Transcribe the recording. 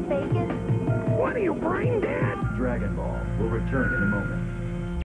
like bacon? What are you, brain dead? Dragon Ball will return in a moment.